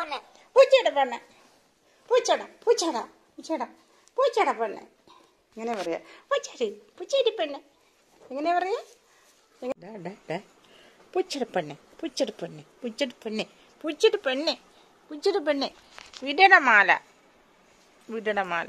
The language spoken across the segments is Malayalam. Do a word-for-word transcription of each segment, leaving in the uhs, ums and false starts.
പെണ്ണെ പൂച്ചയുടെ പെണ്ണെ പൂച്ചട പൂച്ചട പൂച്ചട പൂച്ചട പെണ്ണെ എങ്ങനെ പറയാ പൂച്ചടി പൂച്ചടി പെണ്ണെ എങ്ങനെ പറയാ പൂച്ചട പെണ്ണെ പൂച്ചട പെണ്ണെ പൂച്ചട പെണ്ണെ പൂച്ചട പെണ്ണെ പൂച്ചട പെണ്ണെ വിടണ മാല വിടണ മാല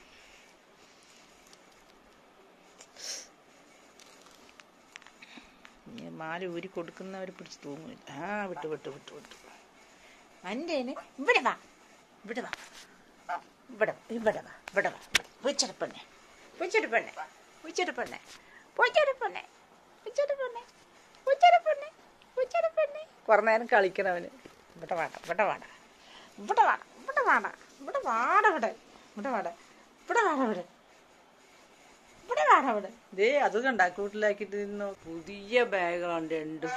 മാല ഊരി കൊടുക്കുന്നവർ പിടിച്ച് തൂങ്ങില്ല. ആ വിട്ടു വിട്ടു വിട്ടു വിട്ടു എൻ്റെ ഇവിടെ വാ ഇവിടെ വാ ഇവിടെ ഇവിടെ വാ ഇവിടെ വാ പൂച്ചെടുപ്പണ്ണെ പൂച്ചെടുപ്പണ്ണെ പൂച്ചെടുപ്പണ്ണെ പൂച്ചെടുപ്പണ്ണെ പൂച്ചെടുപ്പണ്ണെ പൂച്ചെടുപ്പണ്ണെ പൂച്ചെടുപ്പണ്ണെ കുറേ നേരം കളിക്കണവന്. ഇവിടെ വാട ഇവിടെ വാട ഇവിടെ വാട ഇവിടെ വാട ഇവിടെ വാട ഇവിടെ ഇവിടെ വാട ഇവിടെ വാട ഇവിടെ ഇവിടെ വാട ഇവിടെ ദേ അത് കണ്ടാ കൂട്ടിലാക്കിട്ട് നിന്നോ. പുതിയ ബാഗുകളുണ്ട് രണ്ടും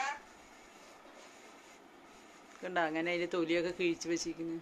കണ്ട. അങ്ങനെ അതിന്റെ തൊലിയൊക്കെ കിഴിച്ച് വെച്ചിരിക്കുന്നു.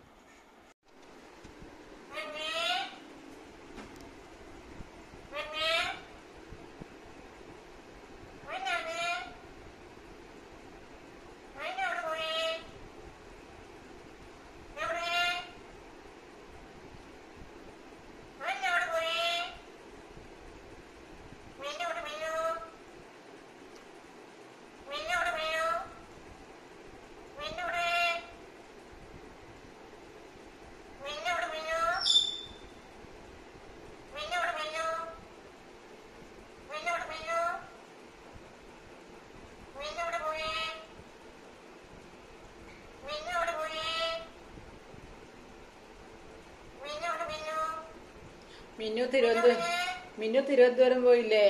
മിന്നു തിരുവനന്തപുരം മിന്നു തിരുവനന്തപുരം പോയില്ലേ?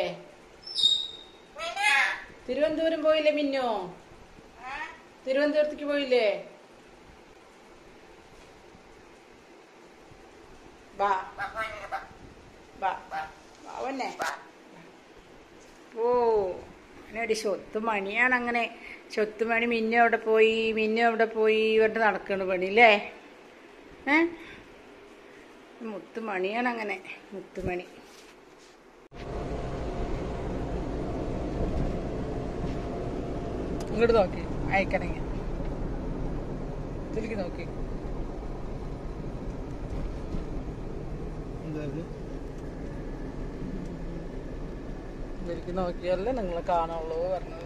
തിരുവനന്തപുരം പോയില്ലേ മിന്നു? തിരുവനന്തപുരത്തേക്ക് പോയില്ലേ? വാ വാ വാവന്നെ ഓ എന്നടി സ്വത്തുമണിയാണ്. അങ്ങനെ സ്വത്തുമണി മിന്നു അവിടെ പോയി മിന്നു അവിടെ പോയി ഇവരുടെ നടക്കണ പണില്ലേ? ഏ മുത്തുമണിയാണ്. അങ്ങനെ മുത്തുമണി ഇങ്ങോട്ട് നോക്കി അയക്കണെങ്കിൽ ഇതിലേക്ക് നോക്കി ഇതിലേക്ക് നോക്കിയല്ലേ നിങ്ങളെ കാണുള്ളൂ പറഞ്ഞത്.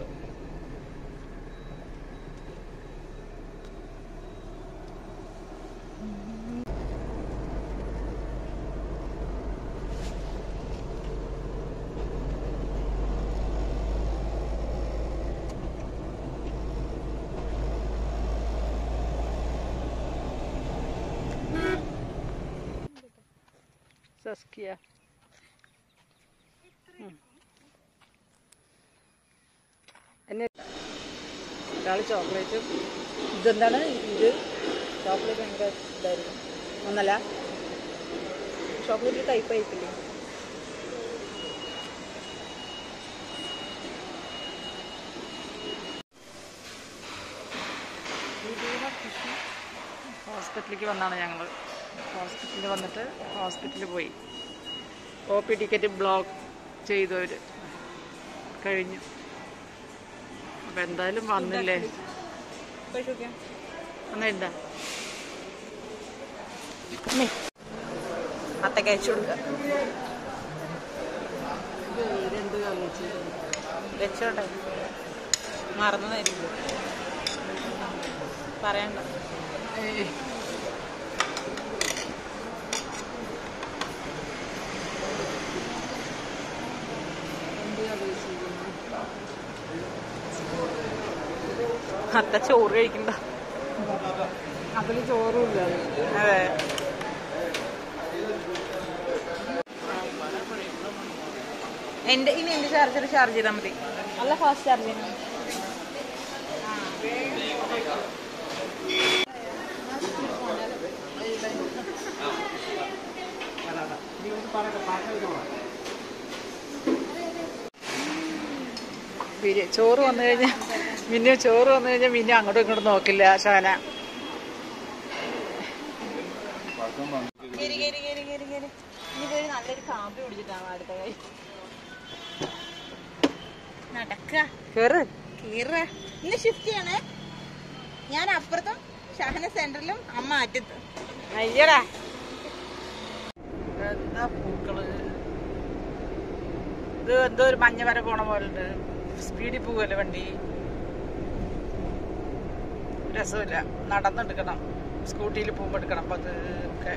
സസ്കിയ എന്നെ ഒരാൾ ചോക്ലേറ്റ് ഇതെന്താണ് ഇത് ചോക്ലേറ്റ് ഭയങ്കര ഇതായിരുന്നു. ഒന്നല്ല ചോക്ലേറ്റ് ടൈപ്പ് ആയിട്ടില്ലേ? ഹോസ്പിറ്റലിലേക്ക് വന്നാണ് ഞങ്ങൾ. ഹോസ്പിറ്റലിൽ വന്നിട്ട് ഹോസ്പിറ്റലിൽ പോയി. ഒ പി ടിക്കറ്റ് ബ്ലോക്ക് ചെയ്തവർ കഴിഞ്ഞു. അപ്പം എന്തായാലും വന്നില്ലേ ഒന്നെന്താ അത്തക്ക് അയച്ചു കൊടുക്കുക. വെച്ചോട്ടെ മറന്നതായിരിക്കും പറയണ്ട. അത്ത ചോറ് കഴിക്കണ്ട. അതിൽ ചോറും ഇല്ല. അതെ എന്റെ ഇനി എന്റെ ചാർജർ ചാർജ് ചെയ്താൽ മതി. നല്ല ഫാസ്റ്റ് ചാർജ് ചെയ്യണം. ചോറ് വന്നു കഴിഞ്ഞാൽ മിന്നു ചോറ് വന്നു കഴിഞ്ഞാൽ മിന്നു അങ്ങോട്ടും ഇങ്ങോട്ടും നോക്കില്ല. ഷാന ഇനിയിപ്പോ നല്ലൊരു കാപ്പി പിടിച്ചിട്ടാണ് അടുത്ത കൈ നടക്ക കേറ് കേറ. ഇന്ന് ഷിഫ്റ്റ് ചെയ്യണേ. ഞാൻ അപ്പുറത്തും ഷഹന സെന്ററിലും അമ്മ അറ്റത്ത്. അയ്യടാ എന്താ പൂക്കള്. ഇത് എന്തോ ഒരു മഞ്ഞ വര പോണ പോലെ ഉണ്ട്. സ്പീഡിൽ പോവല്ലേ വണ്ടി. രസമില്ല. നടന്നെടുക്കണം. സ്കൂട്ടിയിൽ പോകുമ്പോൾ എടുക്കണം. അപ്പൊ അതൊക്കെ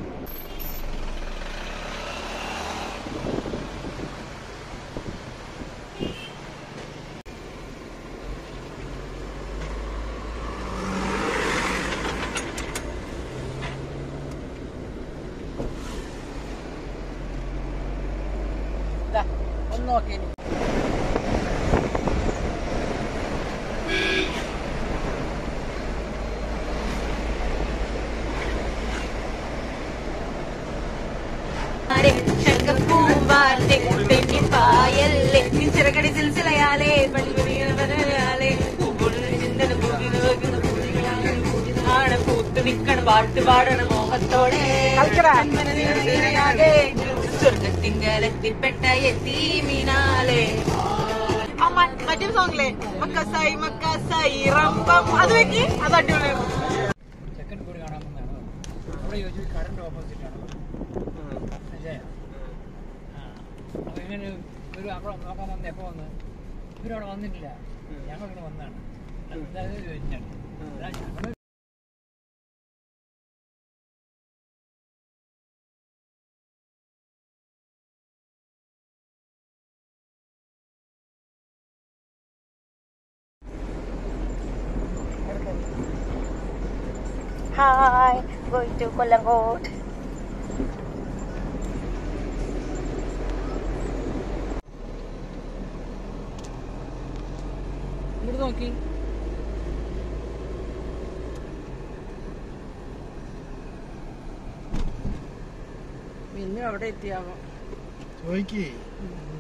ഒന്ന് നോക്കി. ചിറകടി സിൽസിലയാലേ പൂത്ത് നിക്കണം പാട്ട് പാടണം മോഹത്തോടെ സ്വർഗത്തിങ്കലത്തിൽപ്പെട്ട എത്തീമിനാലേ. മറ്റേ സോങ്ങിലെ മക്കസായി മക്കസായി റമ്പം അത് വെക്കി അത് അടിപൊളിയാണ്. സെക്കൻഡ് കൂടി കാണാൻ വന്നതാണ്. അവിടെ ചോദിച്ചു കറണ്ട് ഓപ്പോസിറ്റ് ആണ്. അപ്പൊ ഇങ്ങനെ ഇവര് അവിടെ നോക്കാൻ വന്ന് എപ്പോ വന്ന് ഇവരവിടെ വന്നിട്ടില്ല. ഞങ്ങളിവിടെ വന്നതാണ്. അതായത് ചോദിച്ചാണ് ഞങ്ങള് Hi, going to Kolangot. ഇങ്ങോട്ട് നോക്കി. ഇന്നും അവിടെ എത്തിയാവോ ചോദിക്കേ